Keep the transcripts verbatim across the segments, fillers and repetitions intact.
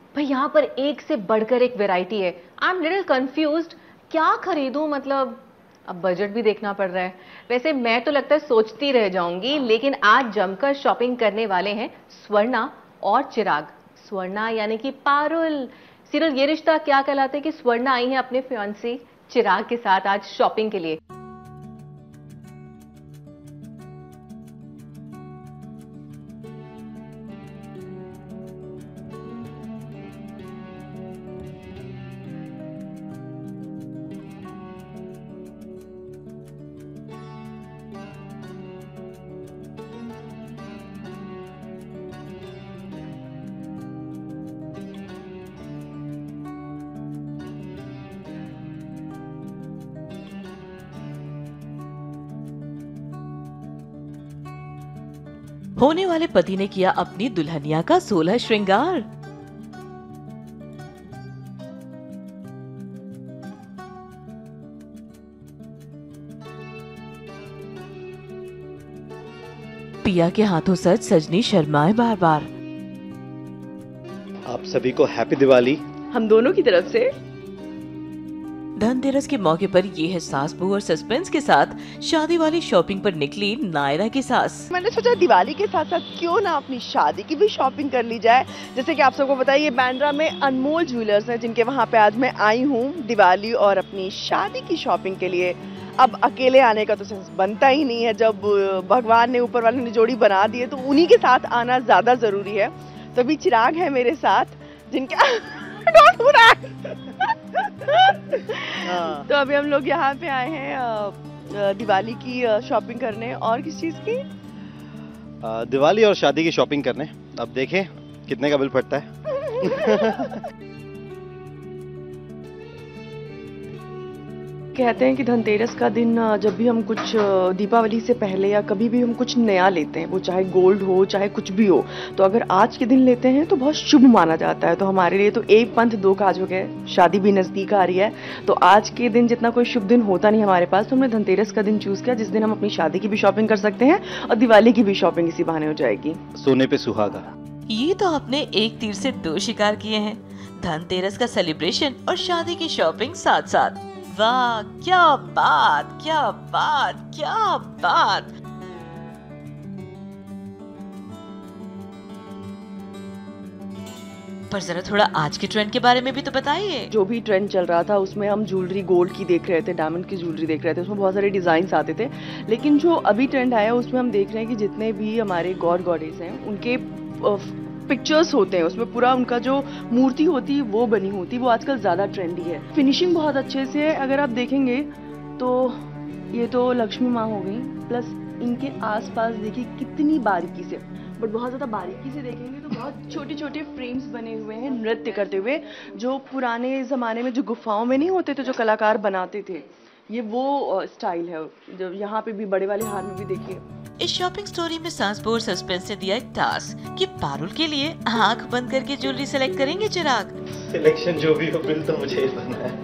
भाई यहाँ पर एक से बढ़कर एक वैरायटी है। आई एम लिटिल कंफ्यूज्ड, क्या खरीदूं, मतलब अब बजट भी देखना पड़ रहा है। वैसे मैं तो लगता है सोचती रह जाऊंगी, लेकिन आज जमकर शॉपिंग करने वाले हैं स्वर्णा और चिराग। स्वर्णा यानी कि पारुल। सीरियल ये रिश्ता क्या कहलाता है कि स्वर्णा आई है अपने फियांसी चिराग के साथ आज शॉपिंग के लिए। होने वाले पति ने किया अपनी दुल्हनिया का सोलह श्रृंगार। पिया के हाथों सज सजनी शर्माए बार बार। आप सभी को हैप्पी दिवाली हम दोनों की तरफ से। धनतेरस के मौके पर ये है सास बहू और सस्पेंस के साथ शादी वाली शॉपिंग पर निकली नायरा की सास। मैंने सोचा दिवाली के साथ साथ क्यों ना अपनी शादी की भी शॉपिंग कर ली जाए। जैसे कि आप सबको पता है ये बांद्रा में अनमोल ज्वेलर्स है, जिनके वहाँ पे आज मैं आई हूँ दिवाली और अपनी शादी की शॉपिंग के लिए। अब अकेले आने का तो सेंस बनता ही नहीं है, जब भगवान ने ऊपर वाले ने जोड़ी बना दी है तो उन्हीं के साथ आना ज्यादा जरूरी है। तो अभी चिराग है मेरे साथ जिनके तो अभी हम लोग यहाँ पे आए हैं दिवाली की शॉपिंग करने। और किस चीज की? दिवाली और शादी की शॉपिंग करने। अब देखें कितने का बिल पड़ता है। कहते हैं कि धनतेरस का दिन जब भी हम कुछ दीपावली से पहले या कभी भी हम कुछ नया लेते हैं, वो चाहे गोल्ड हो चाहे कुछ भी हो, तो अगर आज के दिन लेते हैं तो बहुत शुभ माना जाता है। तो हमारे लिए तो एक पंथ दो काज हो गए, शादी भी नजदीक आ रही है, तो आज के दिन जितना कोई शुभ दिन होता नहीं हमारे पास, तो हमने धनतेरस का दिन चूज किया जिस दिन हम अपनी शादी की भी शॉपिंग कर सकते हैं और दिवाली की भी शॉपिंग इसी बहाने हो जाएगी। सोने पे सुहागा। ये तो आपने एक तीर से दो शिकार किए हैं, धनतेरस का सेलिब्रेशन और शादी की शॉपिंग साथ साथ। वाह क्या बात, क्या बात, क्या बात। पर जरा थोड़ा आज के ट्रेंड के बारे में भी तो बताइए। जो भी ट्रेंड चल रहा था उसमें हम ज्वेलरी गोल्ड की देख रहे थे, डायमंड की ज्वेलरी देख रहे थे, उसमें बहुत सारे डिजाइन आते थे। लेकिन जो अभी ट्रेंड आया उसमें हम देख रहे हैं कि जितने भी हमारे गॉड गॉडेस हैं उनके पिक्चर्स होते हैं, उसमें पूरा उनका जो मूर्ति होती है वो बनी होती है, वो आजकल ज्यादा ट्रेंडी है। फिनिशिंग बहुत अच्छे से है। अगर आप देखेंगे तो ये तो लक्ष्मी माँ हो गई, प्लस इनके आसपास देखिए कितनी बारीकी से, बट बहुत ज्यादा बारीकी से देखेंगे तो बहुत छोटे छोटे फ्रेम्स बने हुए हैं नृत्य करते हुए, जो पुराने जमाने में जो गुफाओं में नहीं होते थे जो कलाकार बनाते थे, ये वो स्टाइल है। जब यहाँ पे भी बड़े वाले हार में भी देखिए। इस शॉपिंग स्टोरी में सास बहू और सस्पेंस ने दिया एक टास्क कि पारुल के लिए आंख बंद करके ज्वेलरी सेलेक्ट करेंगे चिराग। सिलेक्शन जो भी हो, बिल तो मुझे ही बनना है।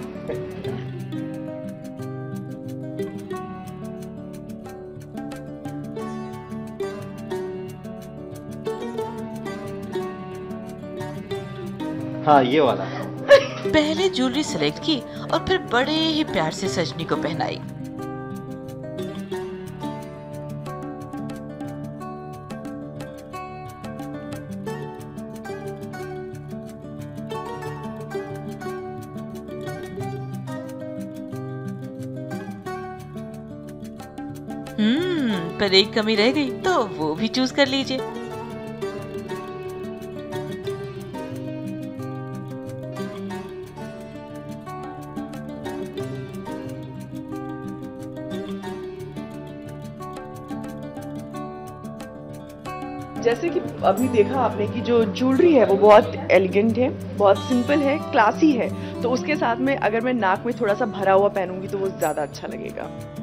हाँ ये वाला। पहले ज्वेलरी सेलेक्ट की और फिर बड़े ही प्यार से सजनी को पहनाई। हम्म पर एक कमी रह गई, तो वो भी चूज कर लीजिए। जैसे कि अभी देखा आपने कि जो ज्वेलरी है वो बहुत एलिगेंट है, बहुत सिंपल है, क्लासी है, तो उसके साथ में अगर मैं नाक में थोड़ा सा भरा हुआ पहनूंगी तो वो ज्यादा अच्छा लगेगा।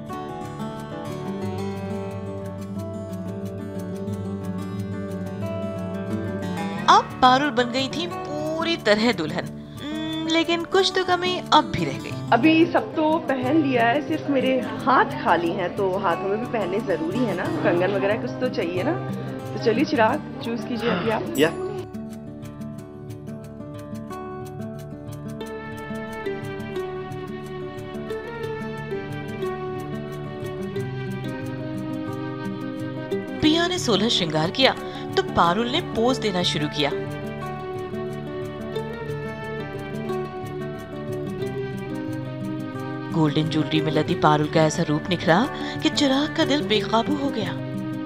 अब पारुल बन गई थी पूरी तरह दुल्हन, लेकिन कुछ तो कमी अब भी रह गई। अभी सब तो पहन लिया है, सिर्फ मेरे हाथ खाली हैं, तो हाथों में भी पहनने जरूरी है ना, कंगन वगैरह कुछ तो चाहिए ना। तो चलिए चिराग चूज कीजिए अभी आप। या पिया ने सोलह श्रृंगार किया तो पारुल ने पोज देना शुरू किया। गोल्डन ज्वेलरी में लदी पारुल का ऐसा रूप निखरा कि चिराग का दिल बेकाबू हो गया।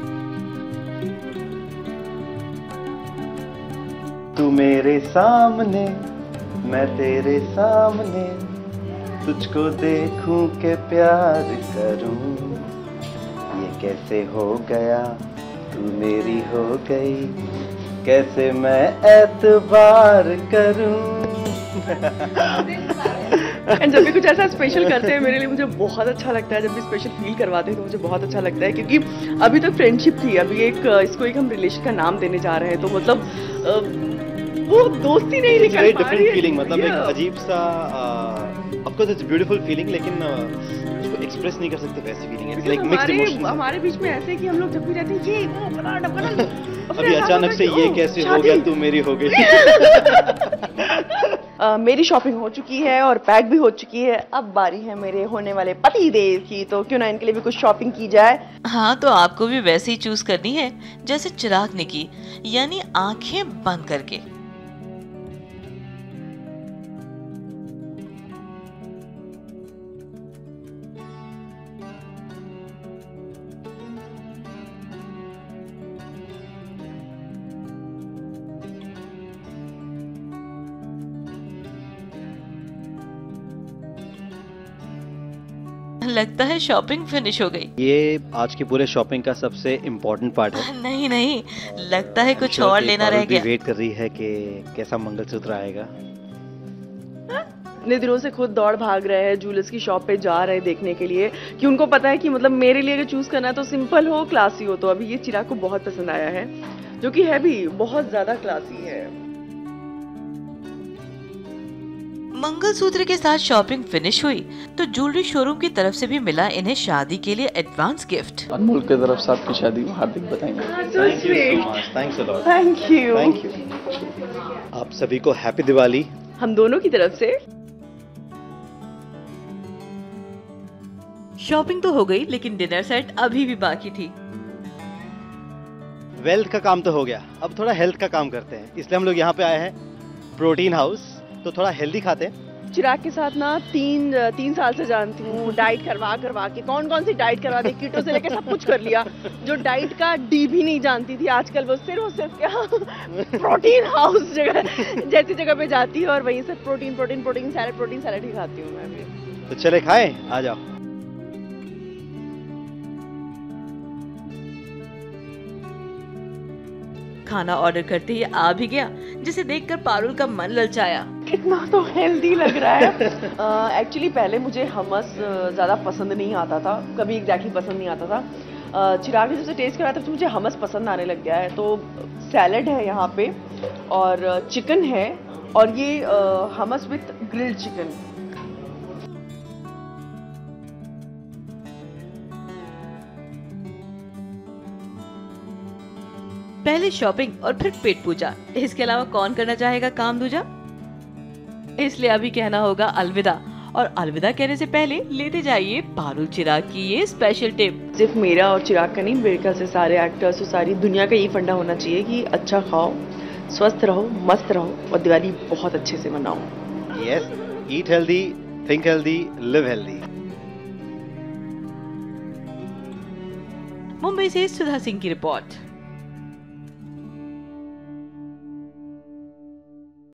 तू मेरे सामने, मैं तेरे सामने, तुझको देखूं के प्यार करूं, ये कैसे हो गया, तू मेरी हो गई, कैसे मैं एतबार करूं। एंड जब भी कुछ ऐसा स्पेशल करते हैं मेरे लिए मुझे बहुत अच्छा लगता है। जब भी स्पेशल फील करवाते हैं तो मुझे बहुत अच्छा लगता है, क्योंकि अभी तक फ्रेंडशिप थी, अभी एक इसको एक हम रिलेशन का नाम देने जा रहे हैं, तो मतलब आ, वो दोस्ती नहीं निकल पा रही है। डिफरेंट फीलिंग, मतलब एक अजीब सा, of course it's beautiful feeling, लेकिन उसको एक्सप्रेस नहीं कर सकते वैसी फीलिंग है। लाइक मिक्स्ड इमोशन हमारे बीच में ऐसे कि हम लोग जब भी रहते हैं ये वो बना बना, अभी अचानक से ये कैसे हो गया, तू मेरी हो गई। Uh, मेरी शॉपिंग हो चुकी है और पैक भी हो चुकी है। अब बारी है मेरे होने वाले पति देव की, तो क्यों ना इनके लिए भी कुछ शॉपिंग की जाए। हाँ, तो आपको भी वैसे ही चूज करनी है जैसे चिराग ने की, यानी आंखें बंद करके। लगता है शॉपिंग फिनिश हो गई। ये आज के पूरे शॉपिंग का सबसे इम्पोर्टेंट पार्ट है। नहीं नहीं, लगता है कुछ और लेना रह गया। वेट कर रही है कि कैसा मंगलसूत्र आएगा। इतने दिनों से खुद दौड़ भाग रहे हैं, ज्वेलर्स की शॉप पे जा रहे हैं देखने के लिए, कि उनको पता है कि मतलब मेरे लिए अगर चूज करना है तो सिंपल हो, क्लासी हो। तो अभी ये चिराग को बहुत पसंद आया है, जो कि है भी बहुत ज्यादा क्लासी है। मंगलसूत्र के साथ शॉपिंग फिनिश हुई तो ज्वेलरी शोरूम की तरफ से भी मिला इन्हें शादी के लिए एडवांस गिफ्ट। अनमोल की तरफ से आपकी शादी में हार्दिक बधाई। Thank you. Thank you. आप सभी को हैप्पी दिवाली हम दोनों की तरफ से। शॉपिंग तो हो गई, लेकिन डिनर सेट अभी भी बाकी थी। वेल्थ का काम तो हो गया, अब थोड़ा हेल्थ का काम करते हैं, इसलिए हम लोग यहाँ पे आए हैं प्रोटीन हाउस, तो थोड़ा हेल्दी खाते हैं। चिराग के साथ ना तीन तीन साल से जानती हूँ, डाइट करवा करवा के कौन कौन सी डाइट करवा दी, कीटो से लेके सब कुछ कर लिया। जो डाइट का डी भी नहीं जानती थी, आजकल वो सिर्फ सिर्फ क्या प्रोटीन हाउस जगह जैसी जगह पे जाती है और वहीं से protein protein protein salad protein salad ही खाती हूँ मैं भी। तो चले खाएं, आ जाओ। खाना ऑर्डर करते ही आ भी गया, जिसे देखकर पारुल का मन ललचाया। कितना तो हेल्दी लग रहा है। एक्चुअली uh, पहले मुझे हमस ज़्यादा पसंद नहीं आता था, कभी एग्जैक्टली पसंद नहीं आता था। uh, चिराग ने जब से टेस्ट करा था तो मुझे हमस पसंद आने लग गया है। तो सैलड है यहाँ पे और चिकन है, और ये uh, hummus with grilled chicken. पहले शॉपिंग और फिर पेट पूजा, इसके अलावा कौन करना चाहेगा काम दूजा। इसलिए अभी कहना होगा अलविदा, और अलविदा कहने से पहले लेते जाइए पारुल चिराग की ये स्पेशल टिप। सिर्फ मेरा और चिराग का नहीं, मेरे ख्याल से सारे एक्टर्स और सारी दुनिया का ये फंडा होना चाहिए कि अच्छा खाओ, स्वस्थ रहो, मस्त रहो और दिवाली बहुत अच्छे से मनाओ। Yes, eat healthy, think healthy, live healthy. Mumbai से सुधा सिंह की रिपोर्ट।